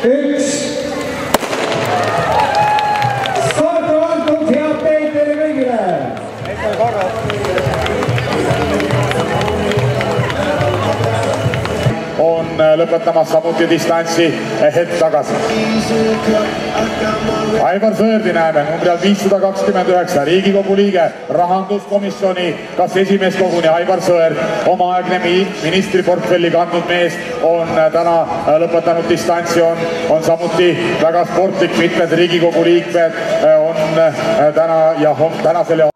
1. Starti antud, head teid teile kõigile! On lõpetamas samuti distantsi hetk tagasi. Aivar Sõerdi näeme numbrial 529, Riigikogu liige, rahanduskomisjoni, kas esimees koguni Aivar Sõerd, omaaegne ministriportfelli kandnud mees, on täna lõpetanud distantsi, on samuti väga sportlik, mitmed Riigikogu liikmed on täna ja tänasele